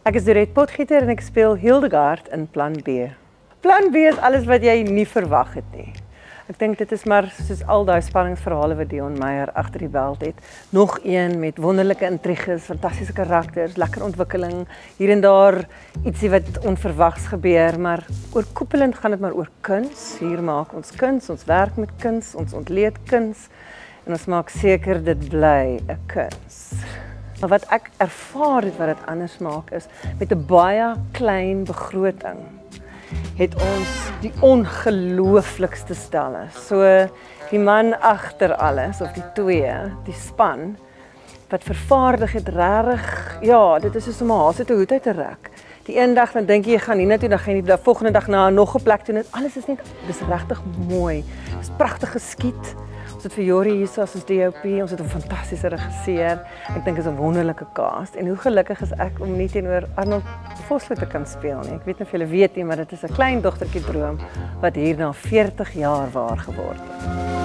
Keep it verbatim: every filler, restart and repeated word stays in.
Ek is Dorette Potgieter en ek speel Hildegard in Plan B. Plan B is alles wat jy nie verwag het nie. Ek dink dit is maar soos al daai spanningsverhale wat Dion Meyer agter die beld het. Nog een met wonderlike intriges, fantastiese karakters, lekker ontwikkeling, hier en daar ietsie wat onverwags gebeur, maar oorkoepelend gaan dit maar oor kuns. Hier maak ons kuns, ons werk met kuns, ons ontleed kuns en ons maak seker dit bly 'n kuns. Maar wat ek ervaar het wat dit anders maak is met 'n baie klein begroting het ons die ongelooflikste stelle. So die man agter alles of die twee, die span wat vervaardig het regtig, ja, dit is soos om 'n haas uit 'n hoed uit te rek. Die een dag dan dink jy jy gaan hiernatoe, dan gaan jy die volgende dag na nog 'n plek toe en alles is net dis regtig mooi. Dis pragtig geskied. Ons het vir Jorie hier so as ons D O P, ons het 'n fantastiese regisseur. Ek dink dit is 'n wonderlike cast en hoe gelukkig is ek om nie teenoor Arnold Vosloo te kan speel nie. Ek weet nie of julle weet nie, maar dit is 'n klein dogtertjie droom wat hier na veertig jaar waar geword het.